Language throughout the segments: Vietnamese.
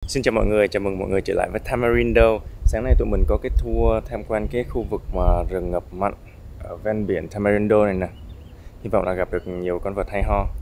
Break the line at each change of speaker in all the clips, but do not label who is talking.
Xin chào mọi người, chào mừng mọi người trở lại với Tamarindo. Sáng nay tụi mình có cái tour tham quan cái khu vực mà rừng ngập mặn ở ven biển Tamarindo này nè. Hy vọng là gặp được nhiều con vật hay ho.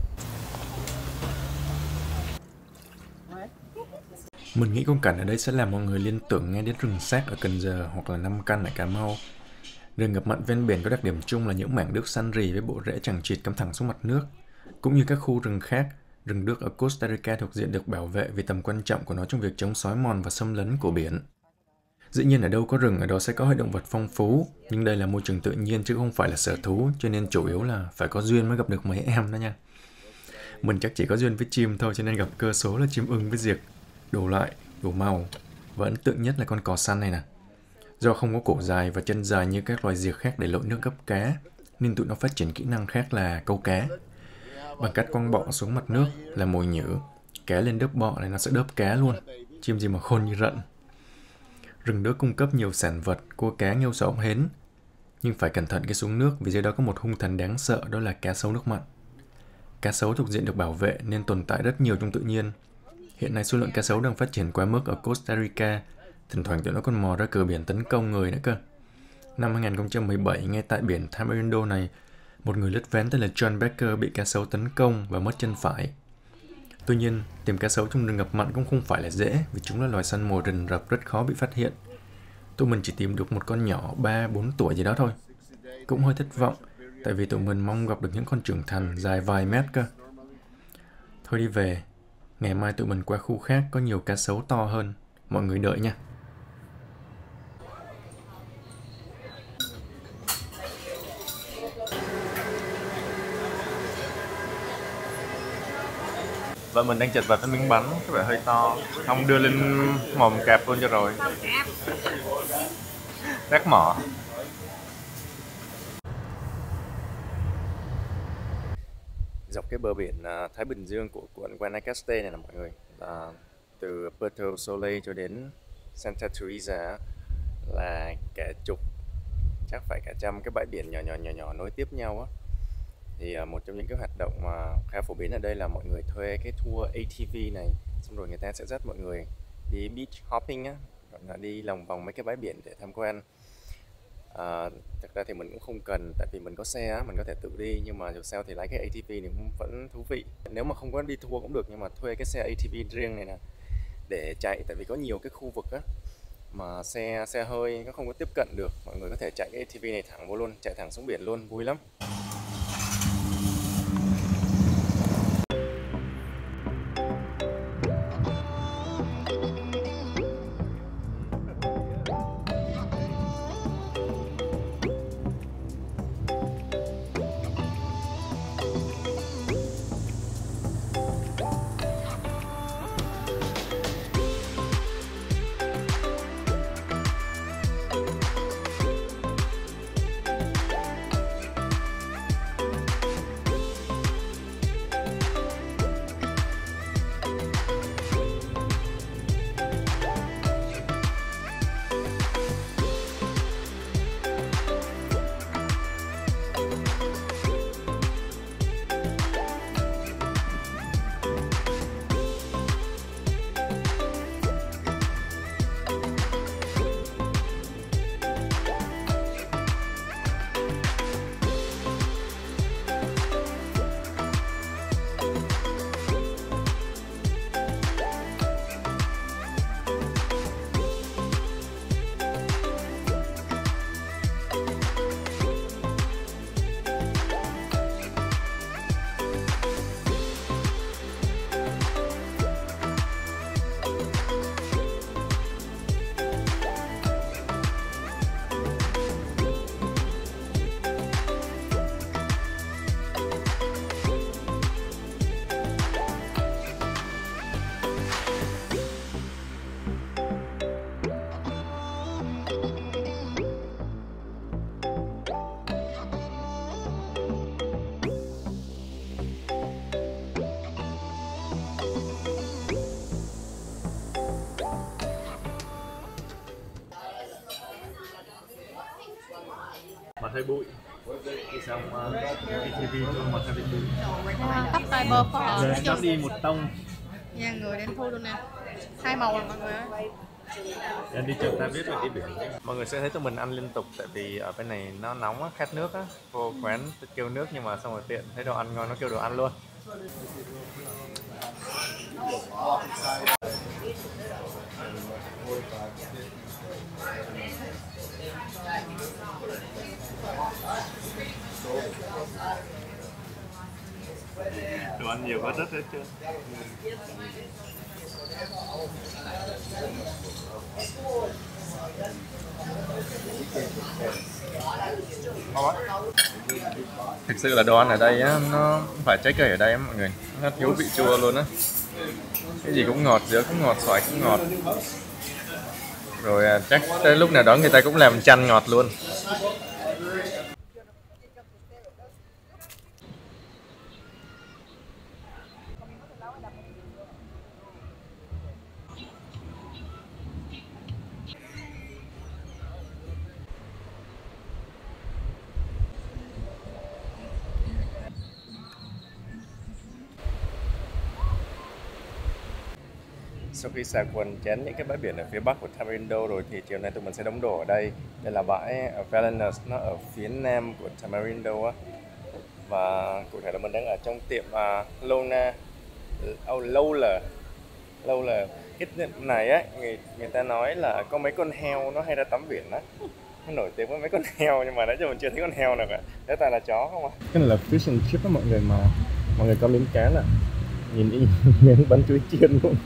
Mình nghĩ khung cảnh ở đây sẽ làm mọi người liên tưởng ngay đến rừng xác ở Cần Giờ hoặc là Nam Căn ở Cà Mau. Rừng ngập mặn ven biển có đặc điểm chung là những mảng nước xanh rì với bộ rễ chằng chịt cắm thẳng xuống mặt nước. Cũng như các khu rừng khác, rừng đước ở Costa Rica thuộc diện được bảo vệ vì tầm quan trọng của nó trong việc chống xói mòn và xâm lấn của biển. Dĩ nhiên ở đâu có rừng ở đó sẽ có hệ động vật phong phú, nhưng đây là môi trường tự nhiên chứ không phải là sở thú, cho nên chủ yếu là phải có duyên mới gặp được mấy em đó nha. Mình chắc chỉ có duyên với chim thôi, cho nên gặp cơ số là chim ưng với diệc, đủ loại, đủ màu, và ấn tượng nhất là con cò săn này nè. Do không có cổ dài và chân dài như các loài diệc khác để lội nước gấp cá, nên tụi nó phát triển kỹ năng khác là câu cá. Bằng cách quăng bọ xuống mặt nước là mồi nhử, cá lên đớp bọ này nó sẽ đớp cá luôn. Chim gì mà khôn như rận. Rừng đước cung cấp nhiều sản vật, cua cá, nghêu sò, ốc hến. Nhưng phải cẩn thận khi xuống nước vì dưới đó có một hung thần đáng sợ, đó là cá sấu nước mặn. Cá sấu thuộc diện được bảo vệ nên tồn tại rất nhiều trong tự nhiên. Hiện nay số lượng cá sấu đang phát triển quá mức ở Costa Rica, thỉnh thoảng tụi nó còn mò ra cửa biển tấn công người nữa cơ. Năm 2017, ngay tại biển Tamarindo này, một người lướt ván tên là John Becker bị cá sấu tấn công và mất chân phải. Tuy nhiên, tìm cá sấu trong rừng ngập mặn cũng không phải là dễ vì chúng là loài săn mồi rình rập rất khó bị phát hiện. Tụi mình chỉ tìm được một con nhỏ 3-4 tuổi gì đó thôi. Cũng hơi thất vọng, tại vì tụi mình mong gặp được những con trưởng thành dài vài mét cơ. Thôi đi về, ngày mai tụi mình qua khu khác có nhiều cá sấu to hơn. Mọi người đợi nha. Và mình đang chật vật với miếng bánh, có vẻ hơi to. Không đưa lên mồm cạp luôn cho rồi. Rác mỏ. Dọc cái bờ biển Thái Bình Dương của quận Guanacaste này nè mọi người, từ Puerto Soleil cho đến Santa Teresa là cả chục, chắc phải cả trăm cái bãi biển nhỏ nối tiếp nhau á. Thì một trong những cái hoạt động mà khá phổ biến ở đây là mọi người thuê cái tour ATV này, xong rồi người ta sẽ dắt mọi người đi beach hopping á, gọi là đi lòng vòng mấy cái bãi biển để tham quan. Thật ra thì mình cũng không cần, tại vì mình có xe á, mình có thể tự đi, nhưng mà dù sao thì lái cái ATV thì cũng vẫn thú vị. Nếu mà không có đi tour cũng được, nhưng mà thuê cái xe ATV riêng này nè để chạy, tại vì có nhiều cái khu vực á mà xe hơi nó không có tiếp cận được, mọi người có thể chạy cái ATV này thẳng vô luôn, chạy thẳng xuống biển luôn, vui lắm. Mà thấy bụi. Đi xong ATV luôn mà thấy bị bụi.
Tóc tai bơ phở.
Giờ sắp đi một tông.
Nha, người đến thu luôn nè. Hai màu rồi mọi người ơi.
Anh đi chợ ta biết mình đi biển. Mọi người sẽ thấy tụi mình ăn liên tục tại vì ở bên này nó nóng á, khát nước á. Vô quán kêu nước nhưng mà xong rồi tiện thấy đồ ăn ngon nó kêu đồ ăn luôn. Đồ ăn nhiều quá rất hết trơn. Thực sự là đồ ăn ở đây á, nó không phải trái cây ở đây á mọi người, nó thiếu vị chua luôn á. Cái gì cũng ngọt, dứa cũng ngọt, xoài cũng ngọt. Rồi chắc tới lúc nào đó người ta cũng làm chanh ngọt luôn. Sau khi xà quần chén những cái bãi biển ở phía bắc của Tamarindo rồi thì chiều nay tụi mình sẽ đóng đổ ở đây. Đây là bãi ở Valenus, nó ở phía nam của Tamarindo á. Và cụ thể là mình đang ở trong tiệm Lona, Lowler. Cái tiệm này á, người ta nói là có mấy con heo nó hay ra tắm biển á. Nó nổi tiếng với mấy con heo nhưng mà nãy giờ mình chưa thấy con heo nào cả. Thế toàn là chó không à. Cái này là fish and chip á mọi người, mà mọi người có miếng cá nè. Nhìn đi miếng bánh chuối chiên luôn.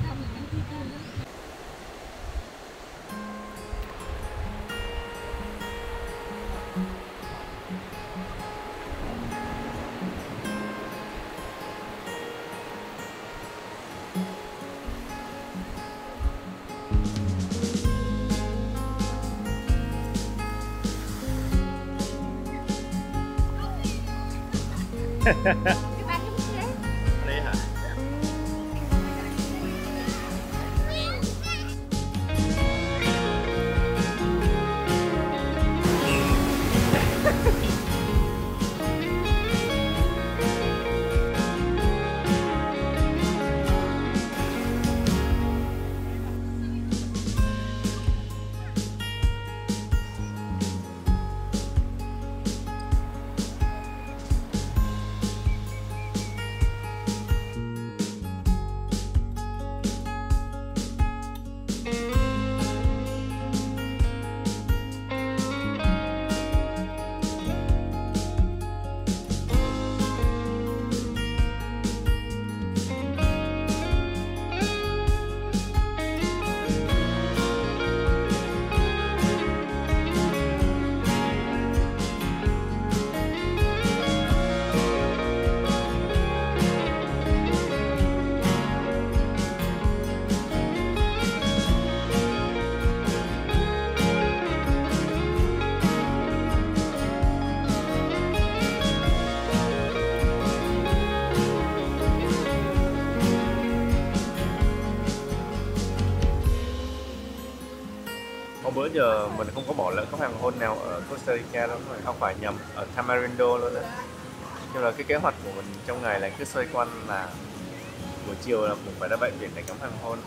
Đây hả? Hôm bữa giờ mình không có bỏ lỡ có hoàng hôn nào ở Costa Rica đâu, rồi không phải nhầm, ở Tamarindo luôn á. Nhưng là cái kế hoạch của mình trong ngày là cứ xoay quanh là buổi chiều là cũng phải ra bãi biển để ngắm hoàng hôn.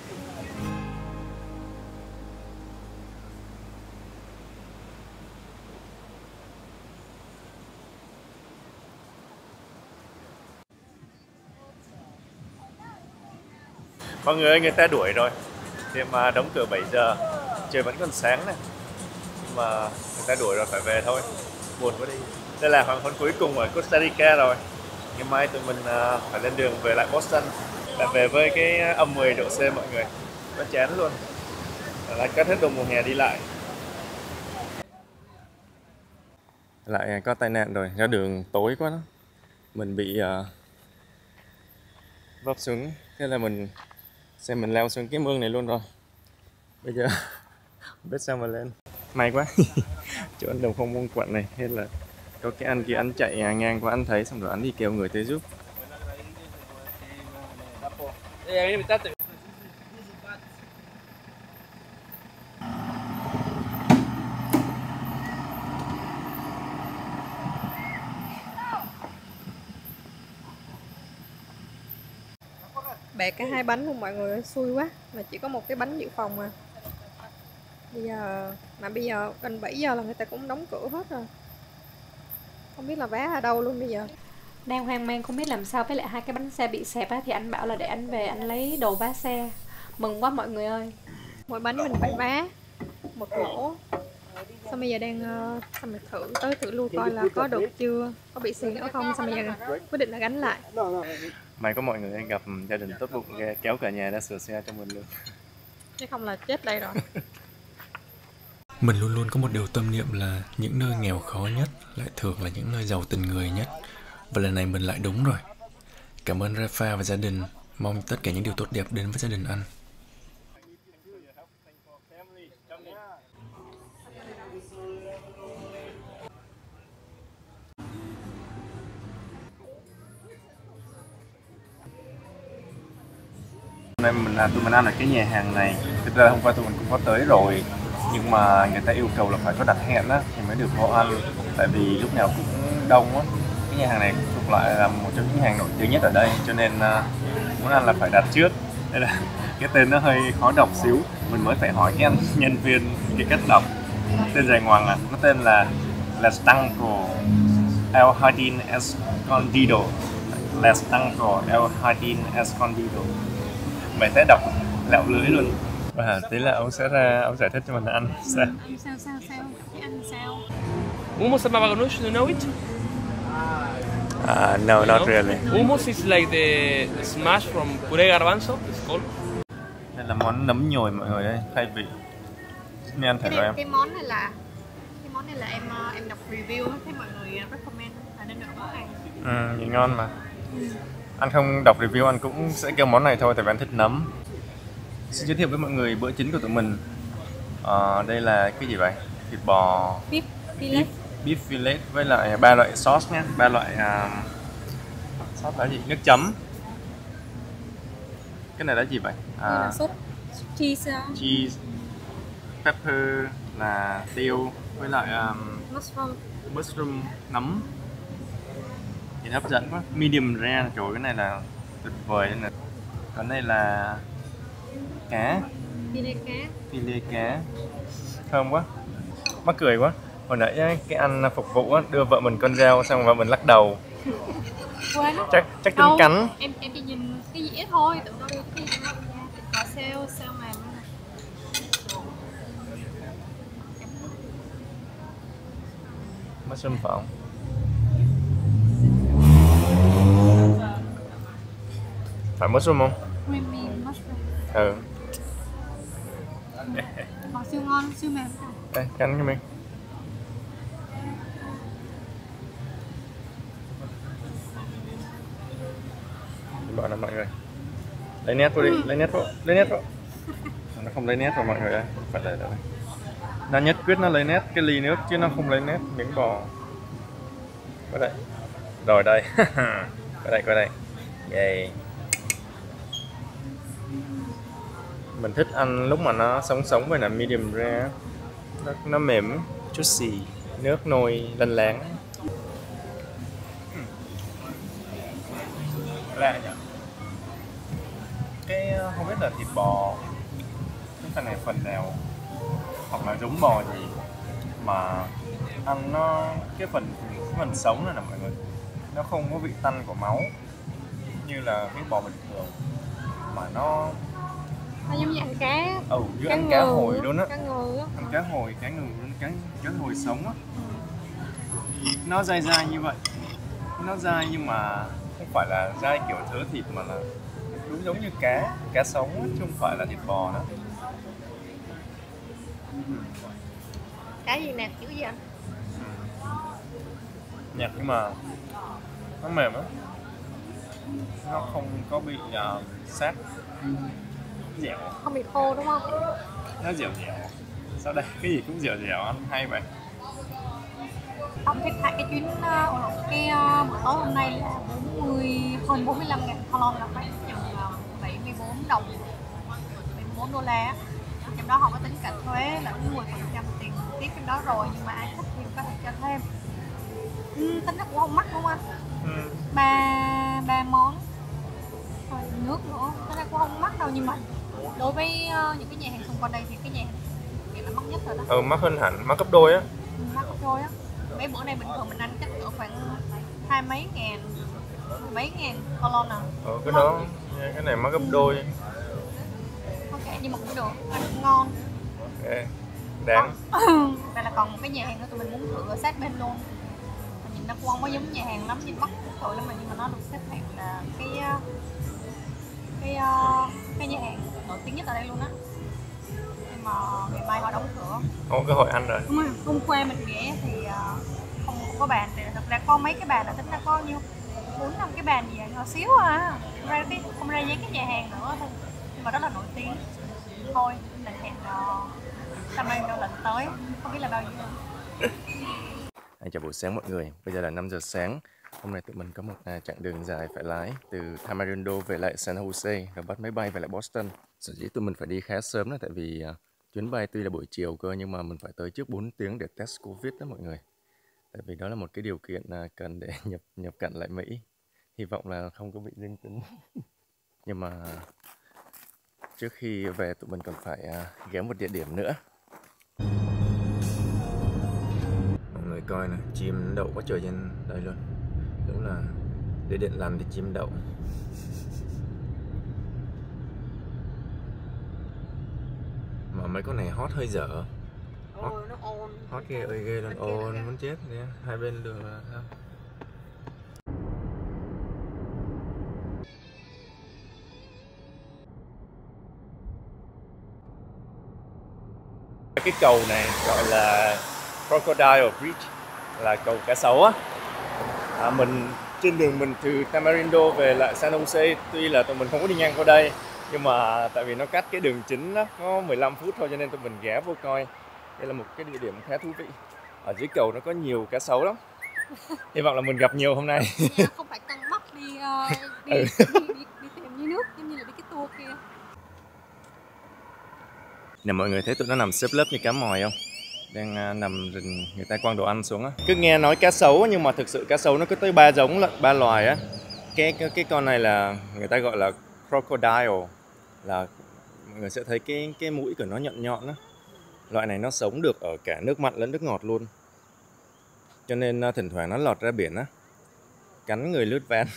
Mọi người ơi, người ta đuổi rồi. Tiệm đóng cửa 7 giờ, trời vẫn còn sáng này. Nhưng mà người ta đuổi rồi, phải về thôi. Buồn quá đi. Đây là hoàng hôn cuối cùng ở Costa Rica rồi. Ngày mai tụi mình phải lên đường về lại Boston. Lại về với cái âm 10 độ C mọi người. Nó chán luôn. Lại cắt hết đồ mùa hè đi lại. Lại có tai nạn rồi, ra đường tối quá đó. Mình bị vấp xuống. Thế là mình leo xuống cái mương này luôn rồi. Bây giờ không biết sao mà lên. May quá. Chỗ anh đồng không mông quặng này, hay là có cái anh kia anh chạy ngang qua, anh thấy xong rồi anh đi kêu người tới giúp.
Bẻ cả hai bánh luôn mọi người, xui quá. Mà chỉ có một cái bánh dự phòng mà. Bây giờ gần 7 giờ là người ta cũng đóng cửa hết rồi. Không biết là vé ở đâu luôn bây giờ. Đang hoang mang không biết làm sao với lại hai cái bánh xe bị xẹp á, thì anh bảo là để anh về anh lấy đồ vá xe. Mừng quá mọi người ơi. Mỗi bánh mình phải vá một lỗ. Xong bây giờ đang xong rồi thử lưu coi là có được chưa, có bị xì nữa không, xong bây giờ quyết định là gánh lại.
May có mọi người gặp gia đình tốt bụng kéo cả nhà ra sửa xe cho mình luôn.
Chứ không là chết đây rồi.
Mình luôn luôn có một điều tâm niệm là những nơi nghèo khó nhất lại thường là những nơi giàu tình người nhất. Và lần này mình lại đúng rồi. Cảm ơn Rafa và gia đình. Mong tất cả những điều tốt đẹp đến với gia đình anh. Hôm nay tụi mình ăn ở cái nhà hàng này. Thực ra hôm qua tụi mình cũng có tới rồi, nhưng mà người ta yêu cầu là phải có đặt hẹn á thì mới được vô ăn, tại vì lúc nào cũng đông á. Cái nhà hàng này thuộc lại là một trong những nhà hàng nổi tiếng nhất ở đây, cho nên muốn ăn là phải đặt trước. Đây là cái tên nó hơi khó đọc xíu, mình mới phải hỏi cái anh nhân viên cái cách đọc. Tên dài ngoằng à, nó tên là Lestanco El Jardín Escondido. Lestanco El Jardín Escondido. Mày sẽ đọc lẹo lưỡi luôn. Và tí là ông sẽ ra, ông giải thích cho mình ăn sao.
Sao? Cái ăn sao?
Hummus and baba ganoush, do you know it?
No, not
No?
really.
Hummus is like the smash from puré garbanzo, it's called.
Đây là món nấm nhồi mọi người đây, khai vị. Nên ăn thử rồi em.
Cái món này là em đọc review thấy mọi người recommend là nên được món này.
Nhìn ngon mà. Anh không đọc review, anh cũng sẽ kêu món này thôi, tại vì anh thích nấm. Xin giới thiệu với mọi người bữa chính của tụi mình. Đây là cái gì vậy? Thịt bò
Beef fillet.
Beef fillet với lại 3 loại sauce nhé, 3 loại sauce là gì? Nước chấm. Cái này là gì vậy?
Là sốt cheese.
Cheese, pepper là tiêu, với lại mushroom nấm. Nhìn hấp dẫn quá. Medium rare, trời ơi, cái này là tuyệt vời đây nè. Còn đây là cá, filet cá, thơm quá, mắc cười quá. Hồi nãy cái anh phục vụ đưa vợ mình con dao, xong vợ mình lắc đầu.
Quên.
Chắc tính cắn.
Em chỉ nhìn cái dĩa thôi, tưởng đâu cái gì có sale mềm.
Mushroom phải không? Phải mushroom không?
Creamy mushroom.
Ừ.
Siêu ngon, siêu mềm.
Đây, cắn cho mình. Bảo là mọi người lấy nét vô đi, lấy nét vô. Nó không lấy nét vào mọi người ơi, phải để đây. Nó nhất quyết nó lấy nét cái ly nước chứ nó không lấy nét miếng bò. Qua đây. Rồi đây. Qua đây. Yay. Mình thích ăn lúc mà nó sống với là medium rare. Nó mềm, juicy, nước nôi lanh láng. Lạ nhỉ? Cái không biết là thịt bò cái phần này phần nào hoặc là giống bò gì mà ăn nó cái phần sống này nè mọi người, nó không có vị tanh của máu như là cái bò bình thường, mà nó
giống như ăn cá.
như ăn cá hồi luôn á.
Cá ngừ á.
Ăn cá hồi, cá hồi sống á. Nó dai như vậy. Nó dai nhưng mà không phải là dai kiểu thớ thịt, mà là đúng giống như cá sống á, chứ không phải là thịt bò đó.
Cá gì nè, kiểu gì anh?
Nhạt nhưng mà nó mềm á, nó không có bị sát, dẻo,
không bị khô đúng không?
nó dẻo. Sao đây, cái gì cũng dẻo ăn hay vậy.
Tổng thiệt hại cái chuyến bữa tối hôm nay là hơn 45.000 kalon, là khoảng chừng 74 đồng, 74 đô la. Trong đó họ có tính cả thuế là 10% tiền tiếp trong đó rồi, nhưng mà ai thích thì có thể cho thêm. Tính nó cũng không mắc đúng không anh? Ba món nước nữa, thế ra cũng không mắc đâu, nhưng mà đối với những cái nhà hàng xung quanh đây thì cái nhà hàng là mắc nhất rồi đó.
Mắc hơn hẳn, mắc gấp đôi á.
Mắc gấp đôi á. Mấy bữa nay bình thường mình ăn chắc cỡ khoảng 20 mấy ngàn, 10 mấy ngàn colon à.
Cái đó, cái này mắc gấp đôi.
Ok, nhưng mà cũng được, ăn cũng ngon.
Ok, đáng.
Đây là còn một cái nhà hàng nữa tụi mình muốn thử ở sát bên luôn. Nhìn nó cũng không có giống nhà hàng lắm, nhìn mắc tội lắm mà, nhưng mà nó được xếp hạng là cái nhà hàng nổi tiếng nhất ở đây luôn á. Nhưng mà ngày mai họ đóng cửa.
Không có cơ hội ăn rồi.
Đúng rồi, hôm qua mình ghé thì không có bàn, thì thật ra có mấy cái bàn là tính ra có nhiêu 4-5 cái bàn gì nhỏ xíu à, không ra dán cái nhà hàng nữa thôi, nhưng mà rất là nổi tiếng. Thôi mình hẹn Tamarindo lần tới, không biết là bao nhiêu.
Chào buổi sáng mọi người, bây giờ là 5 giờ sáng. Hôm nay tụi mình có một chặng đường dài phải lái từ Tamarindo về lại San Jose, rồi bắt máy bay về lại Boston. Sở dĩ tụi mình phải đi khá sớm là tại vì chuyến bay tuy là buổi chiều cơ, nhưng mà mình phải tới trước 4 tiếng để test Covid đó mọi người. Tại vì đó là một cái điều kiện cần để nhập cảnh lại Mỹ. Hy vọng là không có bị dương tính. Nhưng mà trước khi về tụi mình còn phải ghé một địa điểm nữa. Mọi người coi nè, chim đậu quá trời trên đây luôn. Đúng là để điện lằn thì chim đậu. Mà mấy con này hot hơi dở. Hot ghê ơi ghê luôn, ồn muốn chết nè. Hai bên đường là sao? Cái cầu này gọi là Crocodile Bridge, là cầu cá sấu á. Mình trên đường mình từ Tamarindo về lại San Jose, tuy là tụi mình không có đi ngang qua đây, nhưng mà tại vì nó cách cái đường chính đó có 15 phút thôi, cho nên tụi mình ghé vô coi. Đây là một cái địa điểm khá thú vị. Ở dưới cầu nó có nhiều cá sấu lắm. Hy vọng là mình gặp nhiều hôm nay.
Không phải căng mắt đi tìm dưới nước, giống như là đi cái tour kia.
Nè mọi người thấy tụi nó nằm xếp lớp như cá mòi không? Đang nằm rình, người ta quăng đồ ăn xuống á. Cứ nghe nói cá sấu nhưng mà thực sự cá sấu nó có tới 3 giống lận, 3 loài á. Cái con này là người ta gọi là crocodile, là mọi người sẽ thấy cái mũi của nó nhọn nhọn á. Loại này nó sống được ở cả nước mặn lẫn nước ngọt luôn. Cho nên thỉnh thoảng nó lọt ra biển á, cắn người lướt ván.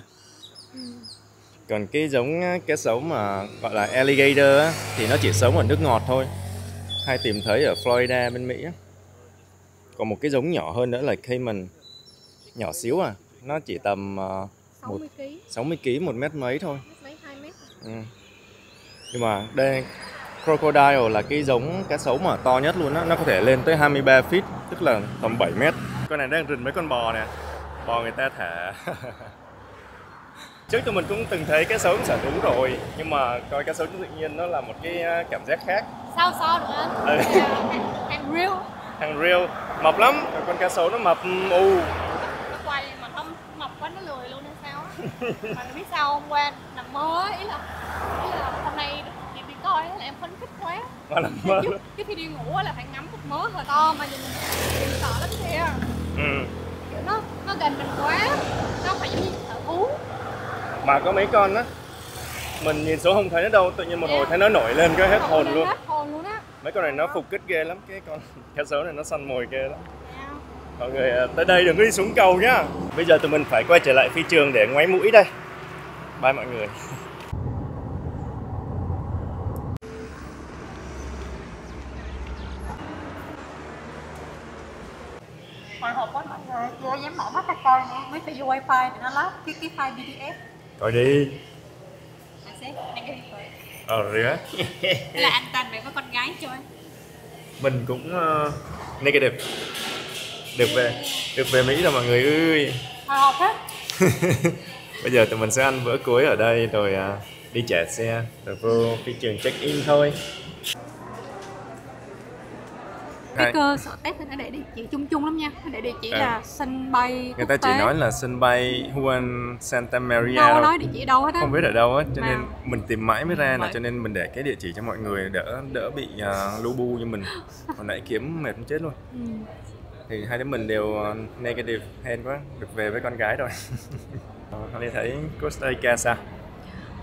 Còn cái giống cá sấu mà gọi là alligator á, thì nó chỉ sống ở nước ngọt thôi, hay tìm thấy ở Florida bên Mỹ á. Còn một cái giống nhỏ hơn nữa là Cayman, nhỏ xíu à, nó chỉ tầm 60 kg, 1 mét mấy thôi.
Mấy 2 mét.
Nhưng mà đây Crocodile là cái giống cá sấu mà to nhất luôn á, nó có thể lên tới 23 feet, tức là tầm 7 mét. Con này đang rình mấy con bò nè, bò người ta thả. Trước tụi mình cũng từng thấy cá sấu sở thú rồi, nhưng mà coi cá sấu tự nhiên nó là một cái cảm giác khác.
Sao so được anh? Hàng real.
Hàng real, mập lắm, con cá sấu nó mập u.
Nó quay mà không mập quá nó lười luôn hay sao á. Mà biết sao hôm qua nằm mơ, ý là hôm nay đi coi là em phấn khích quá.
Mà nằm mơ.
Trước khi đi ngủ là phải ngắm một mớ hơi to mà nhìn sợ lắm kìa. Nó gần mình quá, nó không phải giống như sở thú.
Mà có mấy con á, mình nhìn xuống không thấy nó đâu, tự nhiên một hồi thấy nó nổi lên cái hết hồn luôn.
Hết hồn luôn á.
Mấy con này nó phục kích ghê lắm, cái con cá sấu này nó săn mồi ghê lắm. Mọi người tới đây đừng có đi xuống cầu nhá. Bây giờ tụi mình phải quay trở lại phi trường để ngoáy mũi đây. Bye mọi người.
Hồi hộp quá mọi người, chưa dám mở mắt ra coi nữa, mới phải vô wifi để nó lát cái file PDF.
Coi đi.
Anh sẽ negative rồi.
Rửa.
Thế là anh Tân về với con gái chơi.
Mình cũng negative. Được về Mỹ rồi mọi người ơi.
Hồi hộp hết.
Bây giờ tụi mình sẽ ăn bữa cuối ở đây rồi đi trả xe rồi vô phi trường check in thôi.
Cái cơ sở test thì nó để địa chỉ chung chung lắm nha, nó để địa chỉ là sân bay
người ta chỉ nói là sân bay Juan Santa Maria
đâu nói địa chỉ đâu hết á,
không biết ở đâu á, cho nên mình tìm mãi mới ra, là cho nên mình để cái địa chỉ cho mọi người đỡ bị lu bu như mình. Hồi nãy kiếm mệt chết luôn. Thì hai đứa mình đều negative, hên quá, được về với con gái rồi. Hôm nay thấy Costa Rica sao?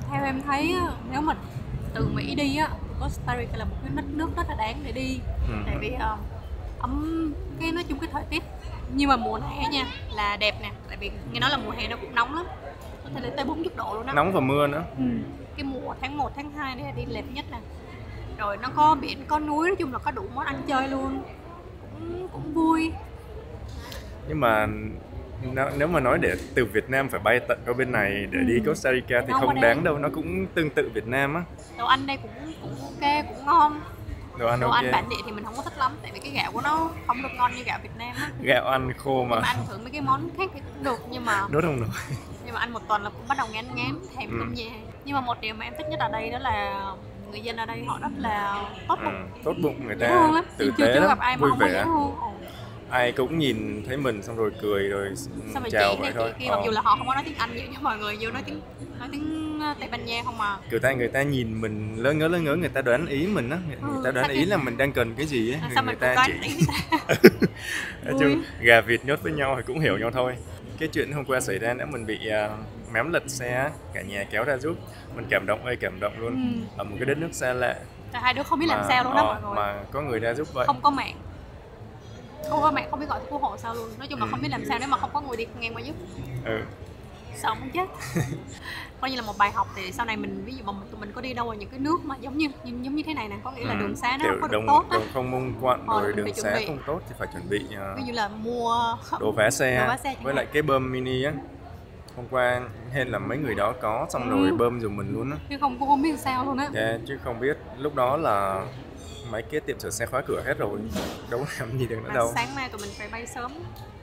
Theo em thấy á, nếu mà từ Mỹ đi á, Costa Rica là một cái đất nước rất là đáng để đi. Tại vì cái nói chung cái thời tiết, nhưng mà mùa hè nha là đẹp nè, tại vì nghe nói là mùa hè nó cũng nóng lắm, có thể lên tới 40 độ luôn đó.
Nóng và mưa nữa.
Cái mùa tháng 1, tháng 2 này là đi đẹp nhất nè. Rồi nó có biển, có núi, nói chung là có đủ món ăn chơi luôn, cũng vui.
Nhưng mà nếu mà nói để từ Việt Nam phải bay tận qua bên này để đi Costa Rica thì không đáng đâu, nó cũng tương tự Việt Nam á.
Đồ ăn đây cũng ok, cũng ngon.
Đồ ăn
bản địa thì mình không có thích lắm, tại vì cái gạo của nó không được ngon như gạo Việt Nam á.
Gạo ăn khô mà.
Ăn thử mấy cái món khác thì cũng được, nhưng mà
đốt không nổi.
Nhưng mà ăn một tuần là cũng bắt đầu ngán thèm cơm nhà. Nhưng mà một điều mà em thích nhất ở đây đó là người dân ở đây họ rất là tốt bụng.
Tốt bụng, người ta tử tế lắm, vui vẻ. Ai cũng nhìn thấy mình xong rồi cười rồi chào vậy thôi.
Mặc dù là họ không có nói tiếng Anh nhiều, nhưng mọi người vô nói tiếng Tây Ban Nha không mà.
Người ta nhìn mình lơ ngớ người ta đoán ý mình á, người ta đoán ý là mình đang cần cái gì á.
Người ta chỉ
nói chung gà vịt nhốt với nhau thì cũng hiểu nhau thôi. Cái chuyện hôm qua xảy ra nữa, mình bị mém lật xe, cả nhà kéo ra giúp, mình cảm động luôn. Ở một cái đất nước xa lạ.
Hai đứa không biết làm sao luôn đó mọi người.
Mà có người ra giúp vậy.
Không có mạng, không biết gọi cứu hộ sao luôn. Nói chung là không biết làm sao nếu mà không có người đi ngang qua giúp. Sợ muốn chết. Coi như là một bài học để sau này mình, ví dụ mà tụi mình có đi đâu ở những cái nước mà giống như thế này nè, có nghĩa là đường xá nó không có được tốt á,
đường không mông quặn rồi đường xá không tốt thì phải chuẩn bị
ví dụ là mua
đồ vá xe với lại cái bơm mini á. Hôm qua hên là mấy người đó có, xong rồi bơm giùm mình luôn á.
Chứ cũng không biết sao luôn á.
Chứ không biết lúc đó là mấy cái tiệm sửa xe khóa cửa hết rồi, đâu làm gì được nữa đâu.
Sáng mai tụi mình phải bay sớm.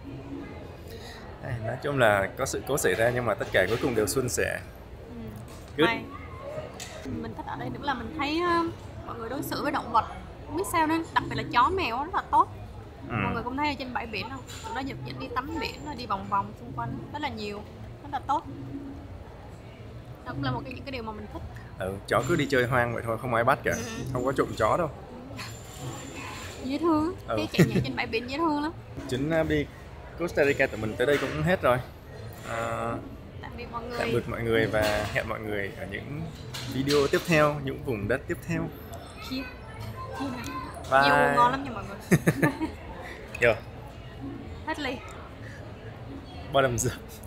Nói chung là có sự cố xảy ra nhưng mà tất cả cuối cùng đều suôn sẻ.
Mình thích ở đây nữa là mình thấy mọi người đối xử với động vật không biết sao nên, đặc biệt là chó mèo rất là tốt. Mọi người cũng thấy ở trên bãi biển không, tụi nó dẫn đi tắm biển, đi vòng vòng xung quanh rất là nhiều, rất là tốt. Đó cũng là một những cái điều mà mình thích.
Chó cứ đi chơi hoang vậy thôi, không ai bắt cả. Không có trộm chó đâu.
Dễ thương, cái chạy nhảy trên bãi biển dễ thương lắm.
Chuyến đi Costa Rica tụi mình tới đây cũng hết rồi.
Tạm
biệt mọi người và hẹn mọi người ở những video tiếp theo, những vùng đất tiếp theo.
Bye.
Bye.
Ngon lắm nha mọi người.
Yo.
Hết ly.
Bottoms up.